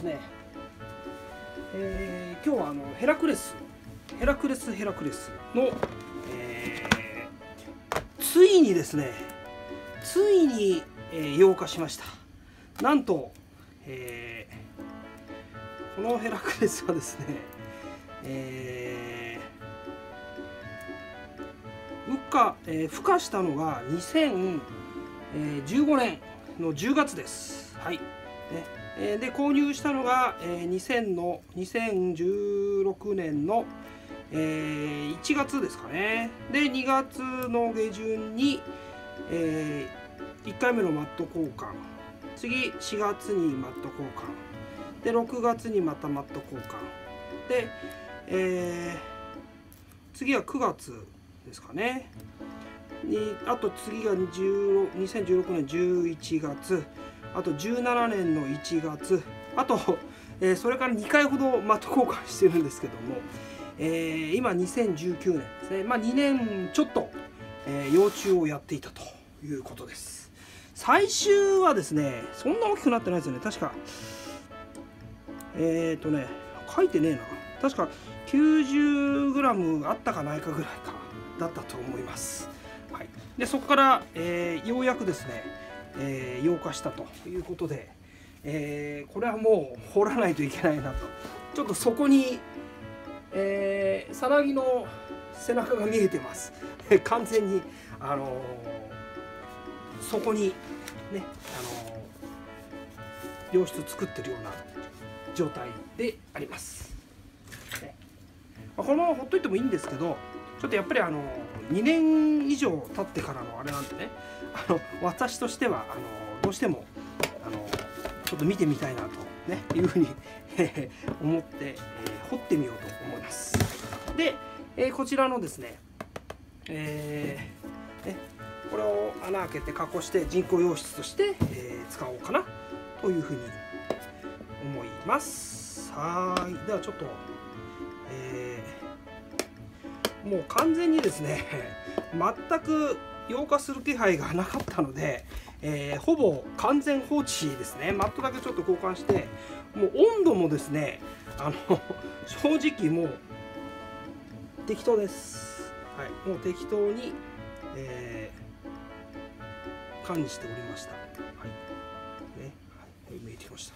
ね、今日はヘラクレスの、ついにですね、溶化しました。なんと、このヘラクレスはですね、孵化したのが2015年の10月です。はい。で購入したのが2016年の1月ですかね。で2月の下旬に1回目のマット交換、次4月にマット交換で6月にまたマット交換で、次は9月ですかねに、あと次が2016年11月、あと17年の1月、あと、それから2回ほどマット交換してるんですけども、今2019年ですね。2年ちょっと、幼虫をやっていたということです。最終はですね、そんな大きくなってないですよね。確か書いてねえな。確か 90g あったかないかぐらいかだったと思います。はい、でそこから、ようやくですね、溶化したということで、これはもう掘らないといけないなと。ちょっとそこにさなぎの背中が見えてます。完全にそこにね、良質作ってるような状態であります。このままほっといてもいいんですけど、ちょっとやっぱり2年以上経ってからのあれなんでね、私としてはどうしてもちょっと見てみたいなと、ね、いうふうに思って、掘ってみようと思います。で、こちらのですね、これを穴開けて加工して人工溶質として、使おうかなというふうに思います。はい、ではちょっと、もう完全にですね全く溶化する気配がなかったので、ほぼ完全放置ですね。マットだけちょっと交換して、もう温度もですね正直もう適当です。はい、もう適当に、管理しておりました。はいね、はい、見えてきました。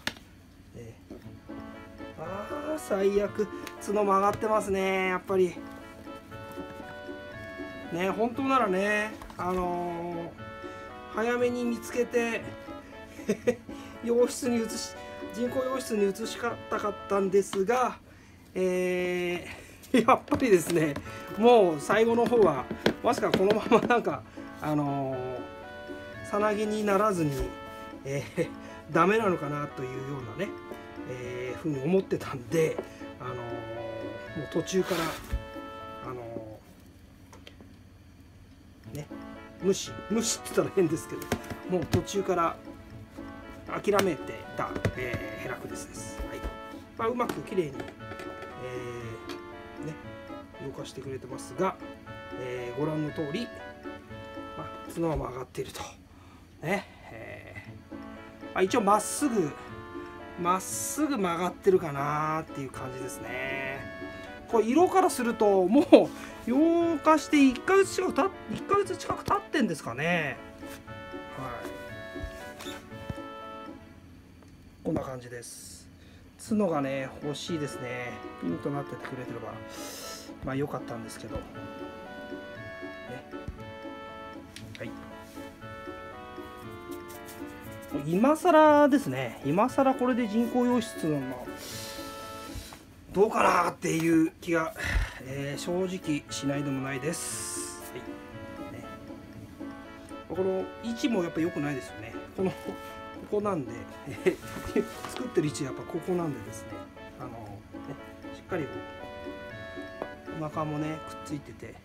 ああ最悪、角曲がってますね。やっぱりね、本当ならね、早めに見つけて人工溶質に移したかったんですが、やっぱりですね、もう最後の方はまさかこのままなんかさなぎにならずに、ダメなのかなというようなね、ふうに思ってたんで、もう途中からね、無視って言ったら変ですけど、もう途中から諦めてた、ヘラクレスです。はい、うまくきれいに、溶化してくれてますが、ご覧の通り、角は曲がっているとね、一応まっすぐ曲がってるかなっていう感じですね。これ色からするともう溶化して1ヶ月近く経ってんですかね。はい、こんな感じです。角がね欲しいですね。ピンとなっててくれてれば良かったんですけど、ね、はい、今更ですね、今更これで人工溶質のどうかなっていう気が、正直しないでもないです。はいね、この位置もやっぱ良くないですよね。ここなんで、作ってる位置はやっぱここなんでですね、しっかりお腹もねくっついてて、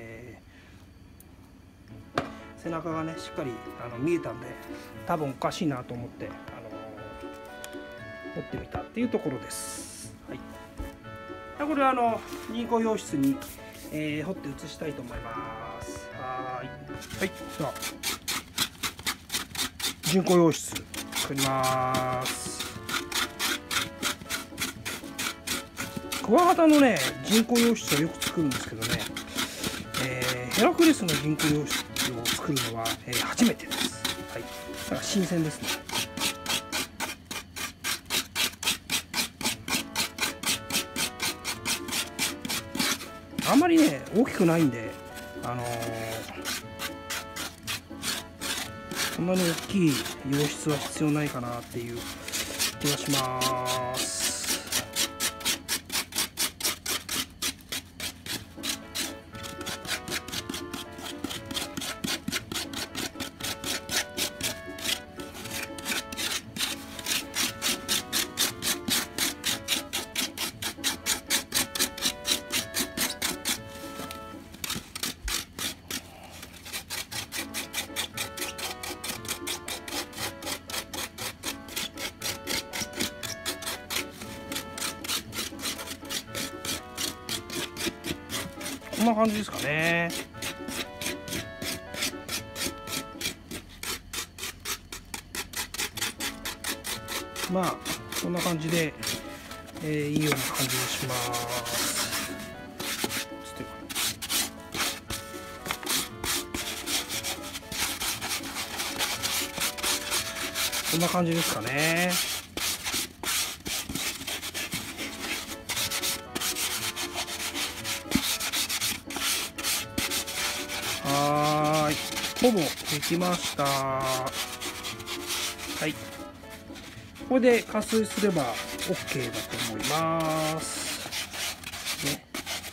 背中がねしっかり見えたんで、多分おかしいなと思って掘ってみたっていうところです。はい、これは人工溶質に、掘って移したいと思います。はい、では人工溶質作ります。 クワガタのね人工洋室はよく作るんですけどね、ヘラクレスの人工洋室を作るのは、初めてです。はい、だから新鮮ですね。あんまりね大きくないんで、そんなに大きい洋室は必要ないかなっていう気がします。こんな感じですかね。まあこんな感じで、いいような感じがします。こんな感じですかね。はーい、ほぼできました。はい、これで加水すれば OK だと思います、ね、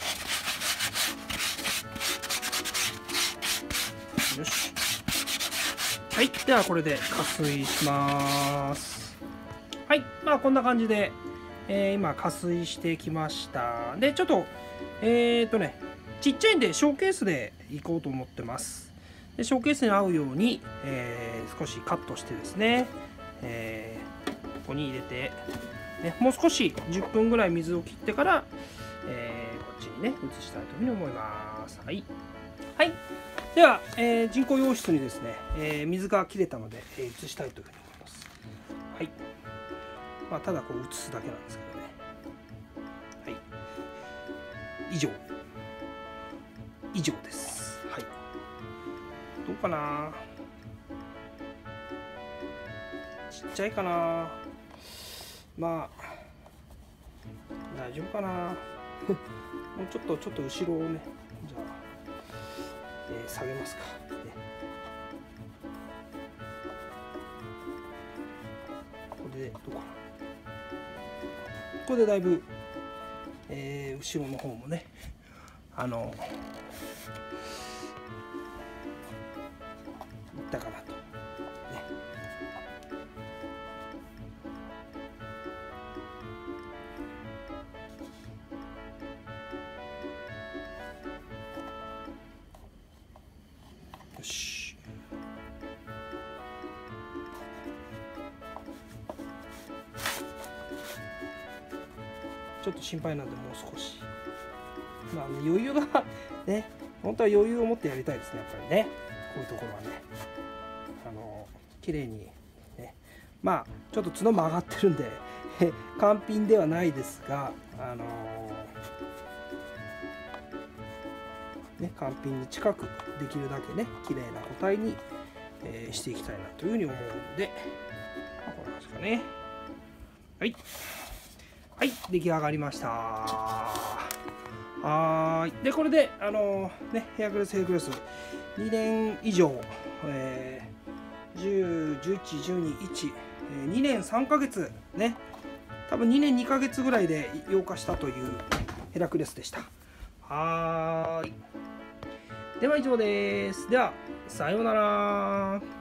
よし。はい、ではこれで加水します。はい、まあこんな感じで、今加水してきました。でちょっとちっちゃいんでショーケースでいこうと思ってます。でショーケースに合うように、少しカットしてですね、ここに入れて、ね、もう少し10分ぐらい水を切ってから、こっちにね移したいというふうに思います。はい、はい、では、人工洋室にですね、水が切れたので、移したいというふうに思います。はい、まあ、ただこう移すだけなんですけどね。はい、以上です。はい、どうかな、ちっちゃいかな、まあ大丈夫かなもうちょっと後ろをね、じゃあ、下げますか、ね、これでどうかな、これでだいぶ、後ろの方もねいったかなと、ね、よし。ちょっと心配なんでもう少し、まあ余裕がね、本当は余裕を持ってやりたいですね、やっぱりね、こういうところはね、綺麗にね、まあちょっと角曲がってるんで完品ではないですが、ね、完品に近くできるだけね綺麗な個体に、していきたいなというふうに思うんで、まあ、これですかね。はい、はい、出来上がりました。はい、でこれでね、ヘアクレス2年以上、10、11、12、1、2年3ヶ月ね、多分2年2ヶ月ぐらいで養化したというヘラクレスでした。はーい、では以上です。ではさようなら。